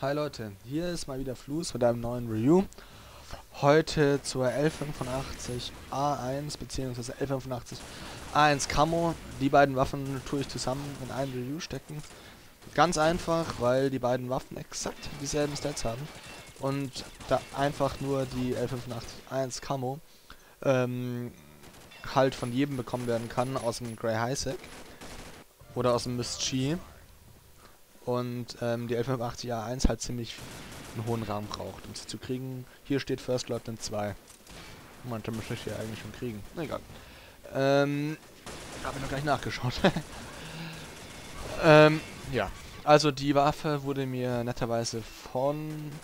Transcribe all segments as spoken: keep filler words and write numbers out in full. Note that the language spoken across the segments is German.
Hi Leute, hier ist mal wieder Flus mit einem neuen Review. Heute zur L fünfundachtzig A eins bzw. L fünfundachtzig A eins Camo. Die beiden Waffen tue ich zusammen in ein Review stecken. Ganz einfach, weil die beiden Waffen exakt dieselben Stats haben. Und da einfach nur die L fünfundachtzig A eins Camo ähm, halt von jedem bekommen werden kann, aus dem Grey Highsec oder aus dem Mist-Chi. Und ähm, die L fünfundachtzig A eins halt ziemlich einen hohen Rahmen braucht, um sie zu kriegen. Hier steht First Lieutenant zwei. Manche müsste ich hier eigentlich schon kriegen. Na egal. Ähm, habe ich noch gleich nachgeschaut. ähm, ja. Also die Waffe wurde mir netterweise von...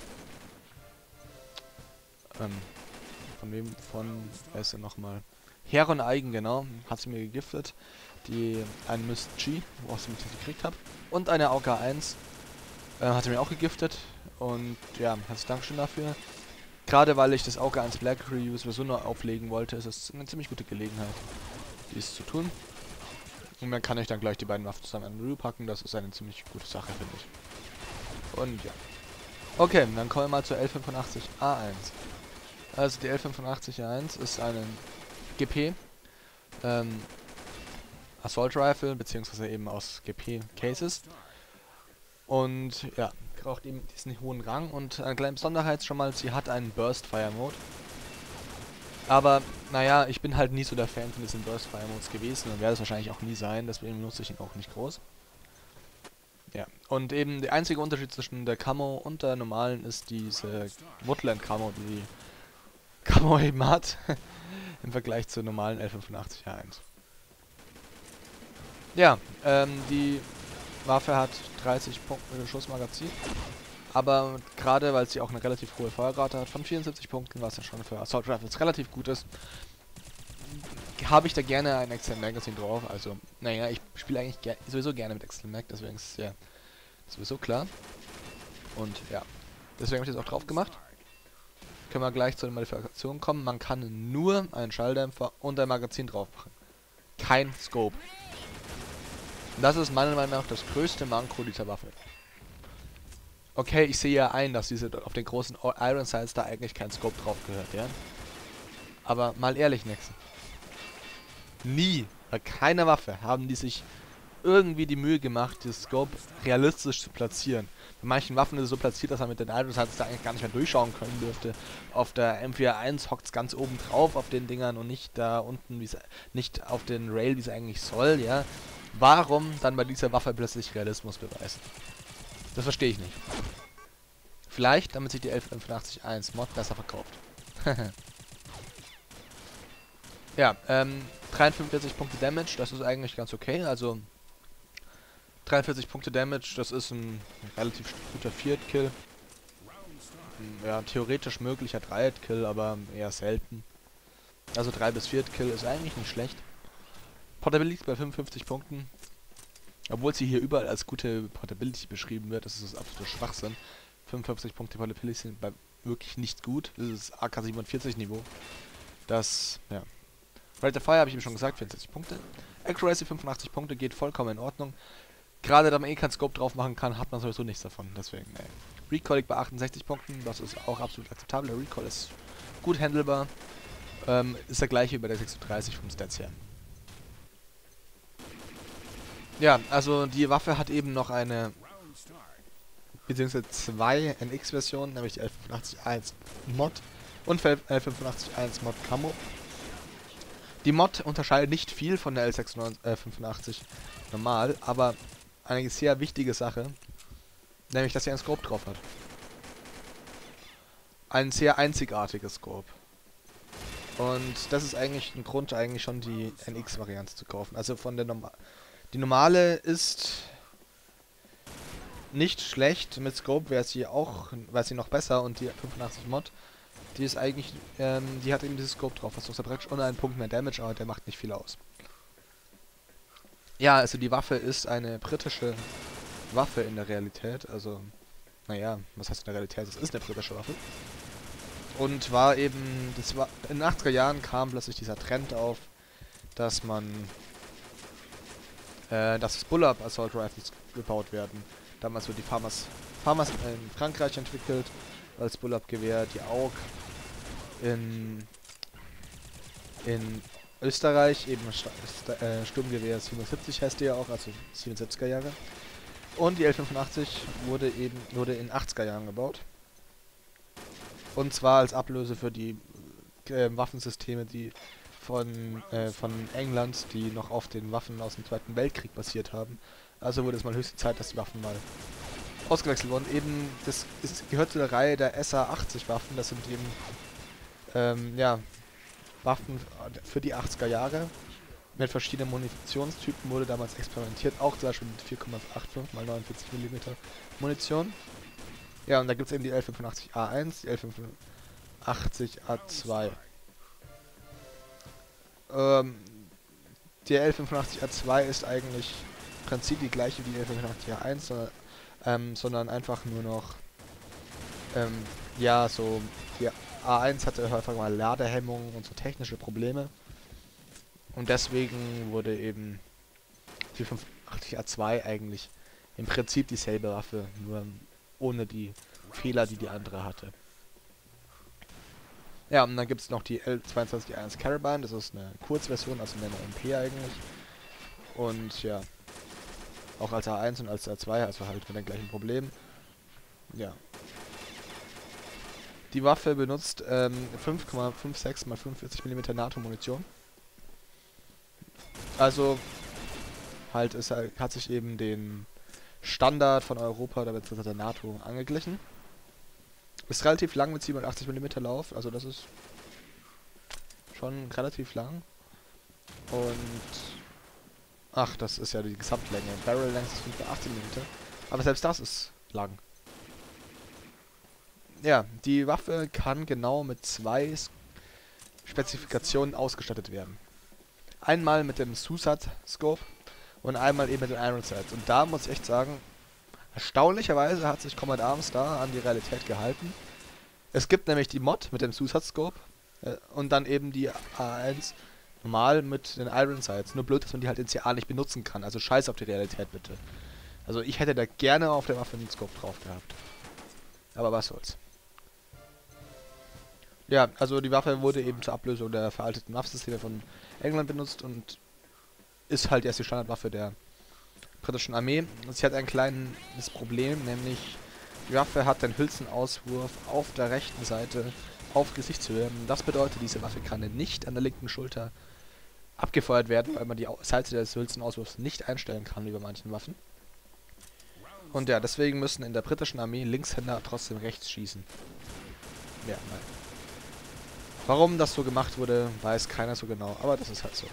Ähm, von wem? Von... Wer ist denn nochmal? Heron Eigen, genau. Hat sie mir gegiftet. Die ein Mist G, woraus ich sie gekriegt habe. Und eine A U K eins. Äh, hat sie mir auch gegiftet. Und ja, herzlichen Dankeschön dafür. Gerade weil ich das A U K eins Black Review sowieso nur auflegen wollte, ist es eine ziemlich gute Gelegenheit, dies zu tun. Und dann kann ich dann gleich die beiden Waffen zusammen in ein Review packen. Das ist eine ziemlich gute Sache, finde ich. Und ja. Okay, dann kommen wir mal zur L fünfundachtzig A eins. Also die L fünfundachtzig A eins ist eine G P. Ähm, Assault Rifle, beziehungsweise eben aus G P Cases. Und ja, braucht eben diesen hohen Rang. Und eine kleine Besonderheit schon mal, sie hat einen Burst Fire Mode. Aber, naja, ich bin halt nie so der Fan von diesen Burst Fire Modes gewesen und werde es wahrscheinlich auch nie sein, deswegen nutze ich ihn auch nicht groß. Ja, und eben der einzige Unterschied zwischen der Camo und der normalen ist diese Woodland Camo, die die Camo eben hat, im Vergleich zur normalen L fünfundachtzig A eins. Ja, ähm, die Waffe hat dreißig Punkte Schussmagazin, aber gerade weil sie auch eine relativ hohe Feuerrate hat von vierundsiebzig Punkten, was ja schon für Assault Rifles relativ gut ist, habe ich da gerne ein Extended Magazine drauf. Also, naja, ich spiele eigentlich ger sowieso gerne mit Extended Mag, deswegen ist es ja sowieso klar. Und ja, deswegen habe ich das auch drauf gemacht. Können wir gleich zu den Modifikationen kommen. Man kann nur einen Schalldämpfer und ein Magazin drauf machen. Kein Scope. Das ist meiner Meinung nach das größte Manko dieser Waffe. Okay, ich sehe ja ein, dass diese auf den großen Iron Sights da eigentlich kein Scope drauf gehört, ja. Aber mal ehrlich, Nexen. Nie, bei keiner Waffe haben die sich irgendwie die Mühe gemacht, das Scope realistisch zu platzieren. Bei manchen Waffen ist es so platziert, dass man mit den Iron Sights da eigentlich gar nicht mehr durchschauen können dürfte. Auf der M vier eins hockt es ganz oben drauf auf den Dingern und nicht da unten, wie's, nicht auf den Rail, wie es eigentlich soll, ja. Warum dann bei dieser Waffe plötzlich Realismus beweisen? Das verstehe ich nicht. Vielleicht, damit sich die L fünfundachtzig A eins Mod besser verkauft. Ja, ähm, dreiundfünfzig Punkte Damage, das ist eigentlich ganz okay. Also, dreiundvierzig Punkte Damage, das ist ein relativ guter Viert-Kill. Ja, theoretisch möglicher Dreier-Kill, aber eher selten. Also drei bis Viert-Kill ist eigentlich nicht schlecht. Portability bei fünfundfünfzig Punkten. Obwohl sie hier überall als gute Portability beschrieben wird, das ist absoluter Schwachsinn. fünfundfünfzig Punkte Portability sind bei wirklich nicht gut. Das ist A K siebenundvierzig Niveau. Das, ja. Rate of Fire habe ich ihm schon gesagt, vierundsechzig Punkte. Accuracy fünfundachtzig Punkte, geht vollkommen in Ordnung. Gerade da man eh kein Scope drauf machen kann, hat man sowieso nichts davon. Deswegen, nee. Recoil liegt bei achtundsechzig Punkten, das ist auch absolut akzeptabel. Der Recoil ist gut handelbar. Ähm, ist der gleiche wie bei der sechsunddreißig vom Stats her. Ja, also die Waffe hat eben noch eine, beziehungsweise zwei N X-Versionen, nämlich die L fünfundachtzig A eins Mod und L fünfundachtzig A eins Mod Camo. Die Mod unterscheidet nicht viel von der L fünfundachtzig normal, aber eine sehr wichtige Sache, nämlich dass sie einen Scope drauf hat. Ein sehr einzigartiges Scope. Und das ist eigentlich ein Grund, eigentlich schon die N X-Variante zu kaufen. Also von der Normal. Die normale ist nicht schlecht, mit Scope wäre sie auch, wäre sie noch besser, und die fünfundachtzig Mod, die ist eigentlich, ähm, die hat eben dieses Scope drauf, was doch sehr praktisch, und einen Punkt mehr Damage, aber der macht nicht viel aus. Ja, also die Waffe ist eine britische Waffe in der Realität, also, naja, was heißt in der Realität, es ist eine britische Waffe. Und war eben, das war, in den achtziger Jahren kam plötzlich dieser Trend auf, dass man äh, dass Bull-Up Assault Rifles gebaut werden. Damals so die Farmers Farmers in Frankreich entwickelt als Bullabgewehr, die A U G in, in Österreich, eben Sta Sta äh, Sturmgewehr siebenundsiebzig heißt die ja auch, also siebenundsiebziger Jahre. Und die L fünfundachtzig wurde eben wurde in achtziger Jahren gebaut. Und zwar als Ablöse für die äh, Waffensysteme, die von, äh, von England, die noch auf den Waffen aus dem Zweiten Weltkrieg basiert haben. Also wurde es mal höchste Zeit, dass die Waffen mal ausgewechselt wurden. Eben, das ist, gehört zu der Reihe der S A achtzig Waffen. Das sind eben, ähm, ja, Waffen für die achtziger Jahre. Mit verschiedenen Munitionstypen wurde damals experimentiert. Auch zum Beispiel mit vier Komma fünfundachtzig mal neunundvierzig Millimeter Munition. Ja, und da gibt es eben die L fünfundachtzig A eins, die L fünfundachtzig A zwei. Ähm, die L fünfundachtzig A zwei ist eigentlich im Prinzip die gleiche wie die L fünfundachtzig A eins, sondern, ähm, sondern einfach nur noch, ähm, ja, so, die A eins hatte häufig mal Ladehemmungen und so technische Probleme. Und deswegen wurde eben die fünfundachtzig A zwei eigentlich im Prinzip dieselbe Waffe, nur ohne die Fehler, die die andere hatte. Ja, und dann gibt es noch die L zweiundzwanzig A eins Carabine, das ist eine Kurzversion, also eine M P eigentlich. Und ja, auch als A eins und als A zwei, also halt mit den gleichen Problemen. Ja. Die Waffe benutzt ähm, fünf Komma sechsundfünfzig mal fünfundvierzig Millimeter NATO-Munition. Also, halt, es hat sich eben den Standard von Europa oder beziehungsweise der NATO angeglichen. Ist relativ lang mit siebenundachtzig Millimeter Lauf, also das ist schon relativ lang. Und ach, das ist ja die Gesamtlänge. Barrel Length ist fünfundachtzig Millimeter, aber selbst das ist lang. Ja, die Waffe kann genau mit zwei Spezifikationen ausgestattet werden. Einmal mit dem Susat Scope und einmal eben mit den Iron Sights. Und da muss ich echt sagen, erstaunlicherweise hat sich Combat Arms da an die Realität gehalten. Es gibt nämlich die Mod mit dem Susat Scope äh, und dann eben die A eins normal mit den Iron Sights. Nur blöd, dass man die halt in C A nicht benutzen kann. Also scheiß auf die Realität bitte. Also ich hätte da gerne auf der Waffe einen Scope drauf gehabt. Aber was soll's. Ja, also die Waffe wurde eben zur Ablösung der veralteten Waffensysteme von England benutzt und ist halt erst die Standardwaffe der britischen Armee. Sie hat ein kleines Problem, nämlich die Waffe hat den Hülsenauswurf auf der rechten Seite auf Gesichtshöhe. Das bedeutet, diese Waffe kann nicht an der linken Schulter abgefeuert werden, weil man die Seite des Hülsenauswurfs nicht einstellen kann, wie bei manchen Waffen. Und ja, deswegen müssen in der britischen Armee Linkshänder trotzdem rechts schießen. Ja, nein. Warum das so gemacht wurde, weiß keiner so genau, aber das ist halt so.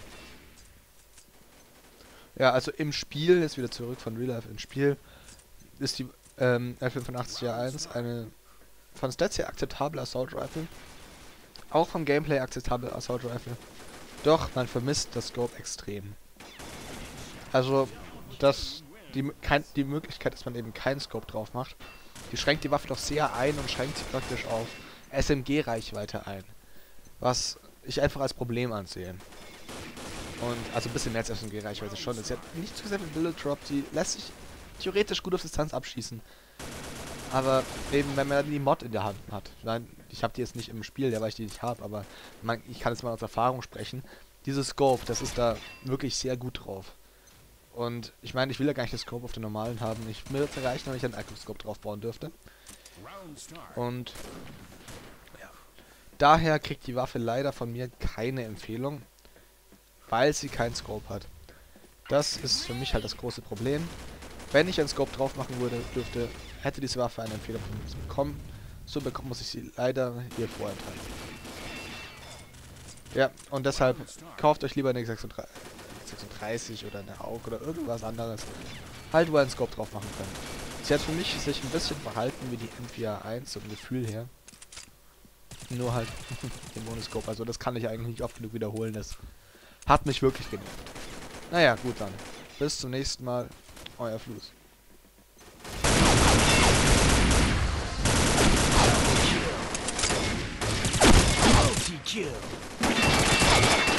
Ja, also im Spiel, jetzt wieder zurück von Real Life im Spiel, ist die ähm, L fünfundachtzig A eins eine von Stats her akzeptable Assault Rifle, auch vom Gameplay akzeptable Assault Rifle, doch man vermisst das Scope extrem. Also, das, die, kein, die Möglichkeit, dass man eben keinen Scope drauf macht, die schränkt die Waffe doch sehr ein und schränkt sie praktisch auf S M G-Reichweite ein. Was ich einfach als Problem ansehe. Und also ein bisschen mehr als S M G-Reichweite schon. Sie hat nicht zu sehr viel Bullet Drop, die lässt sich theoretisch gut auf Distanz abschießen. Aber eben, wenn man die Mod in der Hand hat. Nein, ich habe die jetzt nicht im Spiel, ja, weil ich die nicht habe, aber man, ich kann jetzt mal aus Erfahrung sprechen. Dieses Scope, das ist da wirklich sehr gut drauf. Und ich meine, ich will ja gar nicht das Scope auf den normalen haben. Ich mir würde es reichen, wenn ich einen Active-Scope drauf bauen dürfte. Und ja. Daher kriegt die Waffe leider von mir keine Empfehlung, weil sie keinen Scope hat. Das ist für mich halt das große Problem. Wenn ich einen Scope drauf machen würde, dürfte, hätte diese Waffe eine Empfehlung von mir bekommen. So bekommt muss ich sie leider hier vorenthalten. Ja, und deshalb kauft euch lieber eine sechsunddreißig oder eine A U G oder irgendwas anderes. Halt, wo ihr einen Scope drauf machen könnt. Sie hat für mich sich ein bisschen verhalten wie die M vier A eins, so ein Gefühl her. Nur halt den Monoscope. Also das kann ich eigentlich nicht oft genug wiederholen. Das hat mich wirklich genervt. Naja, gut dann. Bis zum nächsten Mal. Euer Fluss. Kill.